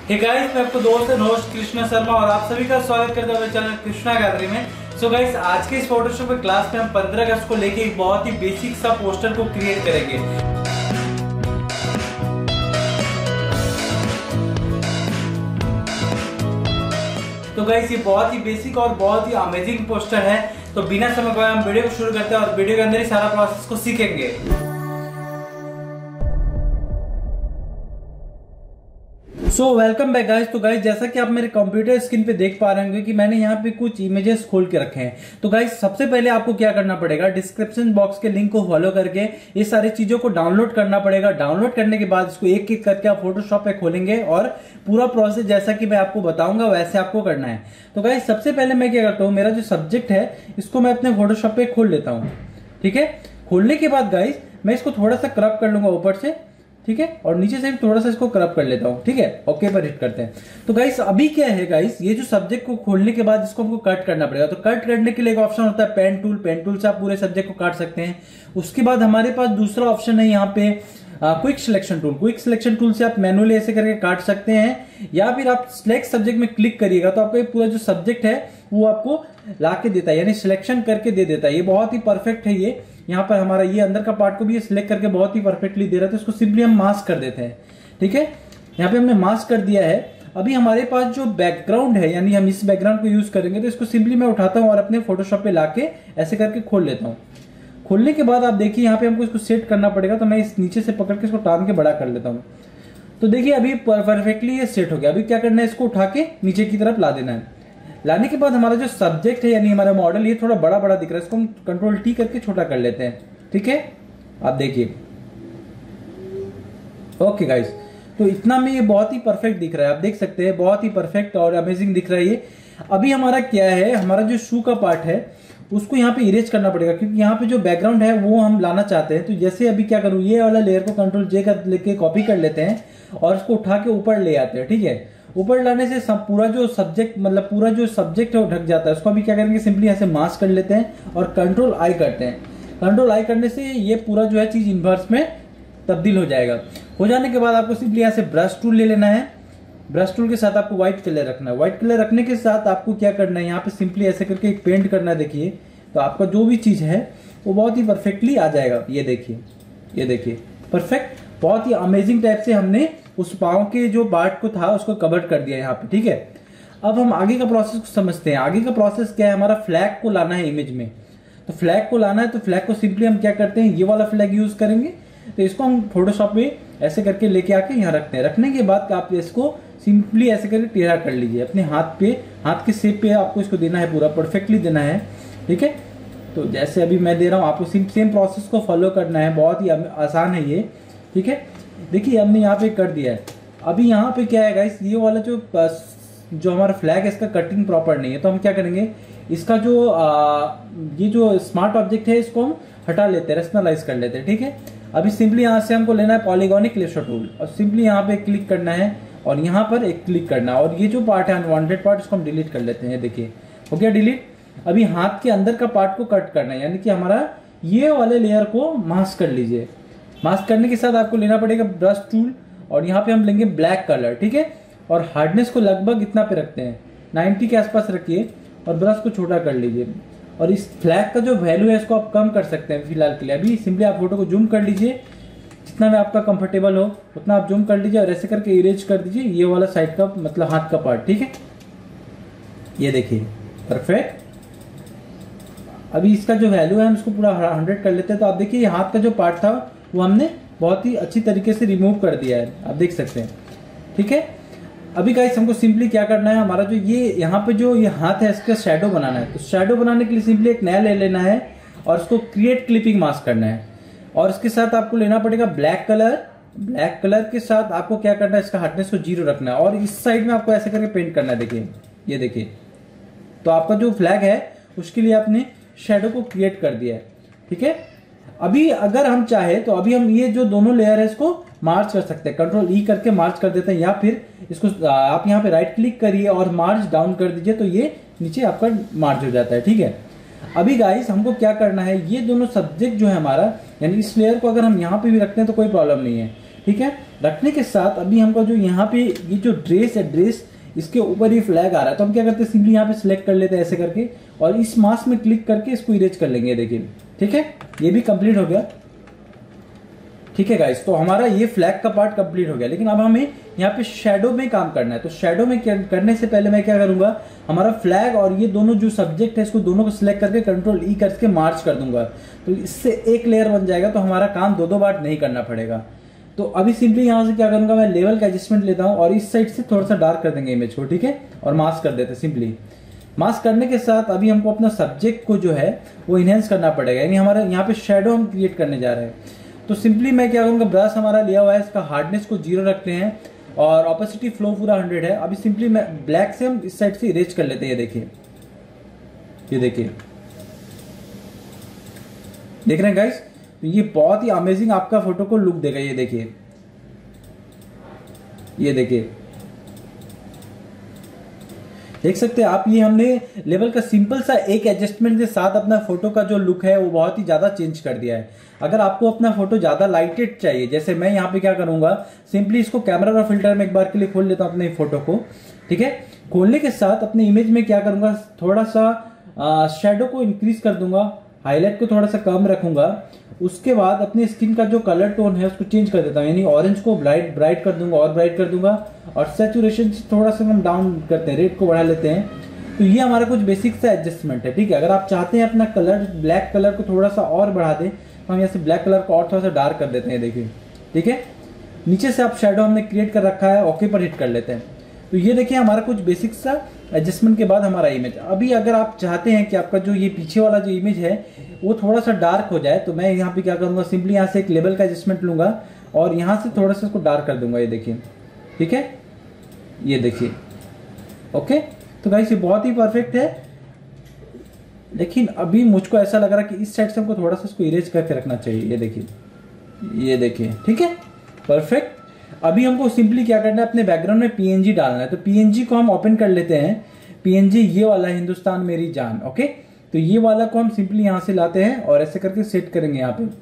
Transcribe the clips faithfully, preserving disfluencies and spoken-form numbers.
Hey guys, मैं आपको दोस्त नोश कृष्णा शर्मा और आप सभी का स्वागत करता हूँ चैनल कृष्णा गैलरी में। सो गाइस, आज के इस फोटोशॉप के क्लास में हम पंद्रह अगस्त को लेके एक बहुत ही बेसिक सा पोस्टर को क्रिएट करेंगे। तो गाइस, ये बहुत ही बेसिक और बहुत ही अमेजिंग पोस्टर है। तो बिना समय गवाए हम वीडियो को शुरू करते हैं और वीडियो के अंदर ही सारा प्रोसेस को सीखेंगे। So welcome back guys. तो गाइस, जैसा कि आप मेरे कंप्यूटर स्क्रीन पे देख पा रहे होंगे कि मैंने यहाँ पे कुछ इमेजेस खोल के रखे हैं। तो गाइस, सबसे पहले आपको क्या करना पड़ेगा, डिस्क्रिप्शन बॉक्स के लिंक को फॉलो करके ये सारी चीजों को डाउनलोड करना पड़ेगा। डाउनलोड करने के बाद इसको एक एक करके आप फोटोशॉप पे खोलेंगे और पूरा प्रोसेस जैसा कि मैं आपको बताऊंगा वैसे आपको करना है। तो गाइस, सबसे पहले मैं क्या करता हूँ, मेरा जो सब्जेक्ट है इसको मैं अपने फोटोशॉप पे खोल लेता हूँ। ठीक है, खोलने के बाद गाइस मैं इसको थोड़ा सा क्रॉप कर लूंगा ऊपर से, ठीक है, और नीचे से थोड़ा सा इसको क्रॉप कर लेता हूँ। ठीक है, ओके पर हिट करते हैं। तो गाइस, अभी क्या है गाइस, ये जो सब्जेक्ट को खोलने के बाद इसको हमको कट करना पड़ेगा। तो कट करने के लिए एक ऑप्शन होता है पेन टूल। पेन टूल से आप पूरे सब्जेक्ट को काट सकते हैं। उसके बाद हमारे पास दूसरा ऑप्शन है यहाँ पे quick selection tool. Quick selection tool से आप मैनुअली ऐसे करके काट सकते हैं, या फिर आप सिलेक्ट सब्जेक्ट में क्लिक करिएगा तो आपका पूरा जो सब्जेक्ट है वो आपको ला के देता है, यानी सिलेक्शन करके दे देता है। ये बहुत ही परफेक्ट है। ये यहाँ पर हमारा ये अंदर का पार्ट को भी ये सिलेक्ट करके बहुत ही परफेक्टली दे रहा था। इसको सिंपली हम मास्क कर देते हैं। ठीक है, यहाँ पे हमने मास्क कर दिया है। अभी हमारे पास जो बैकग्राउंड है, यानी हम इस बैकग्राउंड को यूज करेंगे, तो इसको सिंपली मैं उठाता हूँ और अपने फोटोशॉप पे लाके ऐसे करके खोल लेता हूँ। खोलने के बाद आप देखिए यहाँ पे हमको इसको सेट करना पड़ेगा। तो मैं इस नीचे से पकड़ के इसको टान के बड़ा कर लेता हूँ। तो देखिए अभी परफेक्टली ये सेट हो गया। अभी क्या करना है, इसको उठा के नीचे की तरफ ला देना है। लाने के बाद हमारा जो सब्जेक्ट है यानी हमारा मॉडल, ये थोड़ा बड़ा बड़ा दिख रहा है, इसको हम कंट्रोल टी करके छोटा कर लेते हैं। ठीक है, आप देखिए, ओके गाइस, तो इतना में ये बहुत ही परफेक्ट दिख रहा है। आप देख सकते हैं बहुत ही परफेक्ट और अमेजिंग दिख रहा है ये। अभी हमारा क्या है, हमारा जो शू का पार्ट है उसको यहाँ पे इरेज करना पड़ेगा, क्योंकि यहाँ पे जो बैकग्राउंड है वो हम लाना चाहते हैं। तो जैसे अभी क्या करूँ, ये वाला लेयर को कंट्रोल जे कर लेके कॉपी कर लेते हैं और इसको उठा के ऊपर ले आते हैं। ठीक है, ऊपर लाने से सब पूरा जो सब्जेक्ट मतलब पूरा जो सब्जेक्ट है वो ढक जाता है। उसको अभी क्या करेंगे, सिंपली ऐसे मास्क कर लेते हैं और कंट्रोल आई करते हैं। कंट्रोल आई करने से ये पूरा जो है चीज इन्वर्स में तब्दील हो जाएगा। हो जाने के बाद आपको सिंपली ऐसे ब्रश टूल ले लेना है। ब्रश टूल के साथ आपको व्हाइट कलर रखना है। व्हाइट कलर रखने के साथ आपको क्या करना है, यहाँ पे सिंपली ऐसे करके एक पेंट करना है। देखिए, तो आपका जो भी चीज है वो बहुत ही परफेक्टली आ जाएगा। ये देखिए, ये देखिए, परफेक्ट, बहुत ही अमेजिंग टाइप से हमने उस पाँव के जो पार्ट को था उसको कवर कर दिया यहाँ पे। ठीक है, अब हम आगे का प्रोसेस को समझते हैं। आगे का प्रोसेस क्या है, हमारा फ्लैग को लाना है इमेज में। तो फ्लैग को लाना है, तो फ्लैग को सिंपली हम क्या करते हैं, ये वाला फ्लैग यूज करेंगे। तो इसको हम फोटोशॉप में ऐसे करके लेके आके यहाँ रखते हैं। रखने के बाद आप इसको सिंपली ऐसे करके टेढ़ा कर लीजिए अपने हाथ पे। हाथ के शेप पे आपको इसको देना है, पूरा परफेक्टली देना है। ठीक है, तो जैसे अभी मैं दे रहा हूँ आपको सेम प्रोसेस को फॉलो करना है। बहुत ही आसान है ये। ठीक है, देखिए हमने यहाँ पे कर दिया है। अभी यहाँ पे क्या है गाइस, ये वाला जो जो हमारा फ्लैग है इसका कटिंग प्रॉपर नहीं है। तो हम क्या करेंगे, इसका जो आ, ये जो स्मार्ट ऑब्जेक्ट है इसको हम हटा लेते हैं, रेशनलाइज कर लेते हैं। ठीक है, अभी सिंपली यहाँ से हमको लेना है पॉलीगोनिक लेसर टूल और सिंपली यहाँ पे क्लिक करना है और यहाँ पर एक क्लिक करना है और ये जो पार्ट है अनवांटेड पार्ट, इसको हम डिलीट कर लेते हैं। देखिए हो गया डिलीट। अभी हाथ के अंदर का पार्ट को कट करना है, यानी कि हमारा ये वाले लेयर को मास्क कर लीजिए। मास्क करने के साथ आपको लेना पड़ेगा ब्रश टूल और यहाँ पे हम लेंगे ब्लैक कलर। ठीक है, और हार्डनेस को लगभग इतना पे रखते हैं, नब्बे के आसपास रखिए और ब्रश को छोटा कर लीजिए। और इस फ्लैग का जो वैल्यू है इसको आप कम कर सकते हैं फिलहाल के लिए। अभी सिंपली आप फोटो को जूम कर लीजिए, जितना भी आपका कंफर्टेबल हो उतना आप जूम कर लीजिए और ऐसे करके इरेज कर दीजिए ये वाला साइड का मतलब हाथ का पार्ट। ठीक है, ये देखिए परफेक्ट। अभी इसका जो वैल्यू है हम इसको पूरा हंड्रेड कर लेते हैं। तो आप देखिए ये हाथ का जो पार्ट था वो हमने बहुत ही अच्छी तरीके से रिमूव कर दिया है, आप देख सकते हैं। ठीक है, अभी गाइस हमको सिंपली क्या करना है, हमारा जो ये यहाँ पे जो ये हाथ है इसका शैडो बनाना है। तो शैडो बनाने के लिए सिंपली एक नया ले लेना है और उसको क्रिएट क्लिपिंग मास्क करना है और इसके साथ आपको लेना पड़ेगा ब्लैक कलर। ब्लैक कलर के साथ आपको क्या करना है, इसका हार्डनेस को जीरो रखना है और इस साइड में आपको ऐसे करके पेंट करना है। देखिए, ये देखिए, तो आपका जो फ्लैग है उसके लिए आपने शैडो को क्रिएट कर दिया है। ठीक है, अभी अगर हम चाहे तो अभी हम ये जो दोनों लेयर है इसको मार्च कर सकते हैं। कंट्रोल ई करके मार्च कर देते हैं, या फिर इसको आप यहाँ पे राइट क्लिक करिए और मार्च डाउन कर दीजिए तो ये नीचे आपका मार्च हो जाता है। ठीक है, अभी गाइस हमको क्या करना है, ये दोनों सब्जेक्ट जो है हमारा, यानी इस लेयर को अगर हम यहाँ पे भी रखते हैं तो कोई प्रॉब्लम नहीं है। ठीक है। रखने के साथ अभी हमको जो यहाँ पे ये जो ड्रेस है, ड्रेस इसके ऊपर ये फ्लैग आ रहा है, तो हम क्या करते हैं सिंपली यहाँ पे सिलेक्ट कर लेते हैं ऐसे करके, और इस मास्क में क्लिक करके इसको इरेज कर लेंगे। देखिए ठीक है, ये भी कंप्लीट हो गया। ठीक है गाइस, तो हमारा ये फ्लैग का पार्ट कंप्लीट हो गया। लेकिन अब हमें यहाँ पे शेडो में काम करना है। तो शेडो में करने से पहले मैं क्या करूंगा, हमारा फ्लैग और ये दोनों जो सब्जेक्ट है इसको दोनों को सिलेक्ट करके कंट्रोल ई करके मार्च कर दूंगा, तो इससे एक लेयर बन जाएगा। तो हमारा काम दो दो बार नहीं करना पड़ेगा। तो अभी सिंपली यहाँ से क्या करूंगा, मैं लेवल का एडजस्टमेंट लेता हूँ और इस साइड से थोड़ा सा डार्क कर देंगे इमेज को, ठीक है, और मास्क कर देते हैं सिंपली। मास्क करने के साथ अभी हमको अपना सब्जेक्ट को जो है वो इनहेंस करना पड़ेगा, यानी हमारा यहाँ पे शेडो हम क्रिएट करने जा रहे हैं। तो सिंपली मैं क्या करूंगा, ब्रश हमारा लिया हुआ है, इसका हार्डनेस को जीरो रखते हैं और ऑपेसिटी फ्लो पूरा हंड्रेड है। अभी सिंपली मैं ब्लैक से हम इस साइड से इरेज कर लेते हैं। ये देखिए, ये देखिए, देख रहे हैं गाइस, तो ये बहुत ही अमेजिंग आपका फोटो को लुक देगा। ये देखिए, ये देखिए, देख सकते हैं आप, ये हमने लेवल का सिंपल सा एक एडजस्टमेंट के साथ अपना फोटो का जो लुक है वो बहुत ही ज्यादा चेंज कर दिया है। अगर आपको अपना फोटो ज्यादा लाइटेड चाहिए, जैसे मैं यहाँ पे क्या करूंगा, सिंपली इसको कैमरा और फिल्टर में एक बार के लिए खोल लेता हूं अपने फोटो को, ठीक है। खोलने के साथ अपने इमेज में क्या करूंगा, थोड़ा सा शेडो को इंक्रीज कर दूंगा, हाईलाइट को थोड़ा सा कम रखूंगा। उसके बाद अपनी स्किन का जो कलर टोन है उसको चेंज कर देता हूँ, यानी ऑरेंज को ब्राइट ब्राइट कर दूंगा और ब्राइट कर दूंगा, और सैचुरेशन थोड़ा सा हम डाउन करते हैं, रेड को बढ़ा लेते हैं। तो ये हमारा कुछ बेसिक सा एडजस्टमेंट है, ठीक है। अगर आप चाहते हैं अपना कलर ब्लैक कलर को थोड़ा सा और बढ़ा दें, तो हम यहाँ से ब्लैक कलर को और थोड़ा सा डार्क कर देते हैं, देखिए, ठीक है। नीचे से आप शेडो हमने क्रिएट कर रखा है, ओके पर हिट कर लेते हैं। तो ये देखिए हमारा कुछ बेसिक सा एडजस्टमेंट के बाद हमारा इमेज। अभी अगर आप चाहते हैं कि आपका जो ये पीछे वाला जो इमेज है वो थोड़ा सा डार्क हो जाए, तो मैं यहाँ पे क्या करूंगा, सिंपली यहाँ से एक लेवल का एडजस्टमेंट लूंगा और यहाँ से थोड़ा सा इसको डार्क कर दूंगा। ये देखिए, ठीक है, ये देखिए, ओके। तो गाइस ये बहुत ही परफेक्ट है। लेकिन अभी मुझको ऐसा लग रहा है कि इस साइड से हमको थोड़ा सा इसको इरेज करके रखना चाहिए। ये देखिए, ये देखिए, ठीक है, परफेक्ट। अभी हमको सिंपली क्या करना है, अपने बैकग्राउंड में पीएनजी डालना है। तो पीएनजी को हम ओपन कर लेते हैं। पीएनजी ये वाला, हिंदुस्तान मेरी जान, ओके। तो ये वाला को हम सिंपली यहां से लाते हैं और ऐसे करके सेट करेंगे यहाँ पे।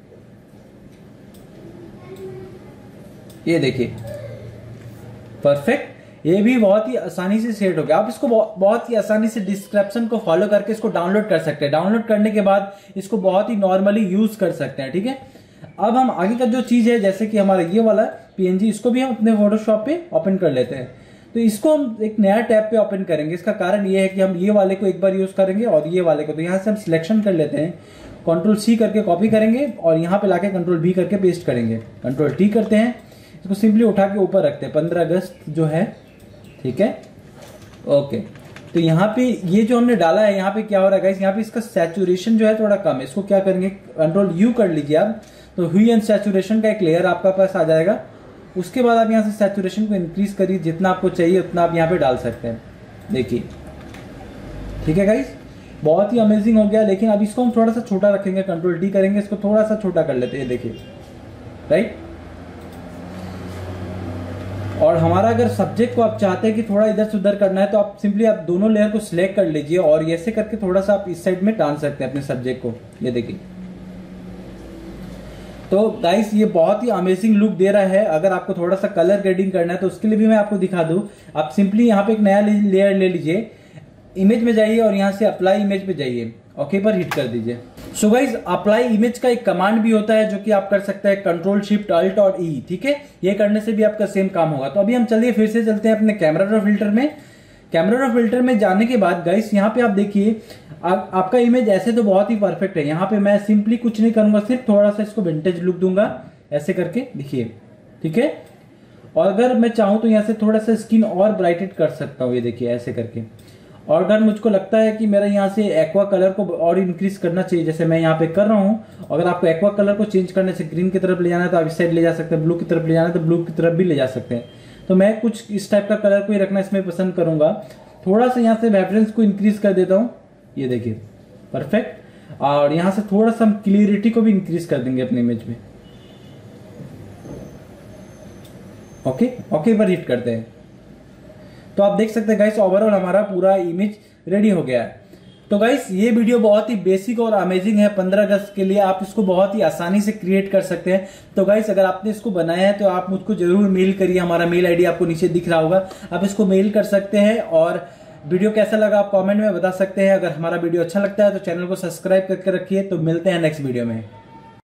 ये देखिए, परफेक्ट। ये भी बहुत ही आसानी से सेट हो गया। आप इसको बहुत ही आसानी से डिस्क्रिप्शन को फॉलो करके इसको डाउनलोड कर सकते हैं। डाउनलोड करने के बाद इसको बहुत ही नॉर्मली यूज कर सकते हैं, ठीक है। अब हम आगे का जो चीज है, जैसे कि हमारा ये वाला पीएनजी, इसको भी हम अपने फोटोशॉप पे ओपन कर लेते हैं। तो इसको हम एक नया टैब पे ओपन करेंगे। इसका कारण ये है कि हम ये वाले को एक बार यूज करेंगे और ये वाले को, तो यहाँ से हम सिलेक्शन कर लेते हैं, कंट्रोल सी करके कॉपी करेंगे और यहाँ पे लाके कंट्रोल बी करके पेस्ट करेंगे, कंट्रोल टी करते हैं, इसको सिंपली उठा के ऊपर रखते हैं, पंद्रह अगस्त जो है, ठीक है, ओके। तो यहाँ पे ये जो हमने डाला है, यहाँ पे क्या हो रहा है गाइस, यहाँ पे इसका सैचुरेशन जो है थोड़ा कम है। इसको क्या करेंगे, कंट्रोल यू कर लीजिए आप, तो ह्यू एंड सैचुरेशन का एक लेयर आपका पास आ जाएगा। उसके बाद आप यहाँ से सैचुरेशन को इंक्रीज करिए, जितना आपको चाहिए उतना आप यहाँ पे डाल सकते हैं, देखिए, ठीक है गाइस, बहुत ही अमेजिंग हो गया। लेकिन अब इसको हम थोड़ा सा छोटा रखेंगे, कंट्रोल टी करेंगे, इसको थोड़ा सा छोटा कर लेते हैं, देखिए, राइट। और हमारा अगर सब्जेक्ट को आप चाहते हैं कि थोड़ा इधर से उधर करना है, तो आप सिंपली आप दोनों लेयर को सिलेक्ट कर लीजिए और ऐसे करके थोड़ा सा आप इस साइड में टान सकते हैं अपने सब्जेक्ट को, ये देखिए। तो गाइस ये बहुत ही अमेजिंग लुक दे रहा है। अगर आपको थोड़ा सा कलर ग्रेडिंग करना है तो उसके लिए भी मैं आपको दिखा दूं। आप सिंपली यहाँ पे एक नया लेयर ले लीजिए, इमेज में जाइए और यहाँ से अप्लाई इमेज पे जाइए, ओके पर हिट कर दीजिए। सो गाइस अप्लाई इमेज का एक कमांड भी होता है जो कि आप कर सकते हैं, कंट्रोल शिफ्ट अल्ट और ई, ठीक है। ये करने से भी आपका सेम काम होगा। तो अभी हम चलिए फिर से चलते हैं अपने कैमरा रो फिल्टर में। कैमरा रो फिल्टर में जाने के बाद गाइस यहाँ पे आप देखिए, आप, आपका इमेज ऐसे तो बहुत ही परफेक्ट है। यहाँ पे मैं सिंपली कुछ नहीं करूंगा, सिर्फ थोड़ा सा इसको विंटेज लुक दूंगा, ऐसे करके देखिए, ठीक है। और अगर मैं चाहूं तो यहाँ से थोड़ा सा स्किन और ब्राइटेड कर सकता हूँ, ये देखिए, ऐसे करके। और अगर मुझको लगता है कि मेरा यहाँ से एक्वा कलर को और इंक्रीज करना चाहिए, जैसे मैं यहाँ पे कर रहा हूँ, अगर आपको एक्वा कलर को चेंज करने से ग्रीन की तरफ ले जाना है तो आप इस साइड ले जा सकते हैं, ब्लू की तरफ ले जाना है तो ब्लू की तरफ भी ले जा सकते हैं। तो मैं कुछ इस टाइप का कलर को ही रखना इसमें पसंद करूंगा। थोड़ा सा यहाँ से वाइब्रेंस को इंक्रीज कर देता हूँ, ये देखिए, परफेक्ट। और यहाँ से थोड़ा सा हम क्लियरिटी को भी इंक्रीज कर देंगे अपने इमेज में, ओके ओके पर हिट करते हैं। तो आप देख सकते हैं गाइस ओवरऑल हमारा पूरा इमेज रेडी हो गया है। तो गाइस ये वीडियो बहुत ही बेसिक और अमेजिंग है। पंद्रह अगस्त के लिए आप इसको बहुत ही आसानी से क्रिएट कर सकते हैं। तो गाइस अगर आपने इसको बनाया है तो आप मुझको जरूर मेल करिए। हमारा मेल आईडी आपको नीचे दिख रहा होगा, आप इसको मेल कर सकते हैं। और वीडियो कैसा लगा आप कमेंट में बता सकते हैं। अगर हमारा वीडियो अच्छा लगता है तो चैनल को सब्सक्राइब करके रखिए। तो मिलते हैं नेक्स्ट वीडियो में।